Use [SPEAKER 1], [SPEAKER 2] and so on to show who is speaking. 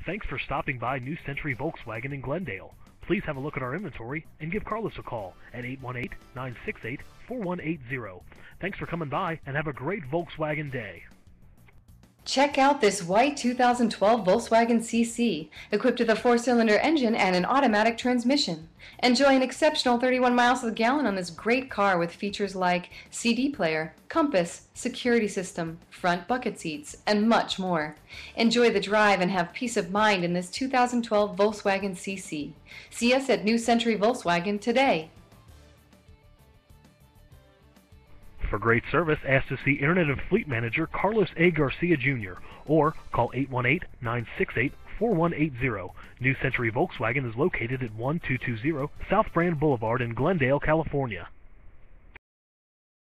[SPEAKER 1] Thanks for stopping by New Century Volkswagen in Glendale. Please have a look at our inventory and give Carlos a call at 818-968-4180. Thanks for coming by and have a great Volkswagen day.
[SPEAKER 2] Check out this white 2012 Volkswagen CC, equipped with a 4-cylinder engine and an automatic transmission. Enjoy an exceptional 31 miles to the gallon on this great car with features like CD player, compass, security system, front bucket seats, and much more. Enjoy the drive and have peace of mind in this 2012 Volkswagen CC. See us at New Century Volkswagen today.
[SPEAKER 1] For great service, ask to see Internet and Fleet Manager Carlos A. Garcia Jr. or call 818-968-4180. New Century Volkswagen is located at 1220 South Brand Boulevard in Glendale, California.